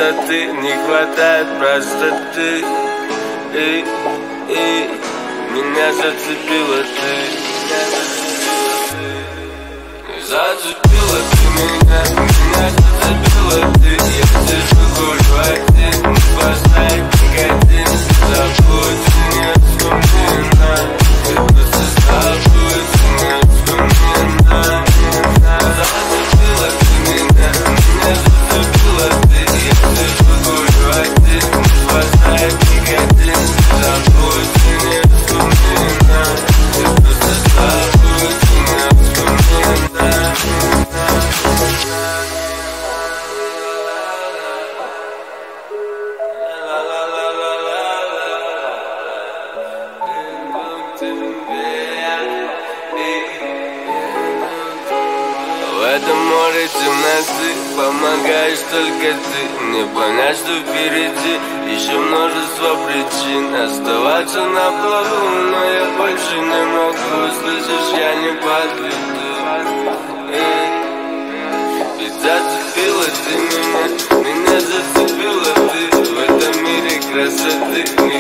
красоты не хватает простоты. Меня зацепила ты. Зацепила ты меня зацепила ты. Я сижу, курю один, спасай никотин. Забудь, не вспоминай, просто забудь, не вспоминай. Зацепила ты меня зацепила ты. Я сижу, курю один, спасай никотин. Забудь, не вспоминай, просто забудь, не вспоминай. В этом море темноты помогаешь только ты. Мне понять, что впереди еще множество причин оставаться на плаву, но я больше не могу. Слышишь, я не подведу. Ведь зацепила ты меня зацепила ты. В этом мире красоты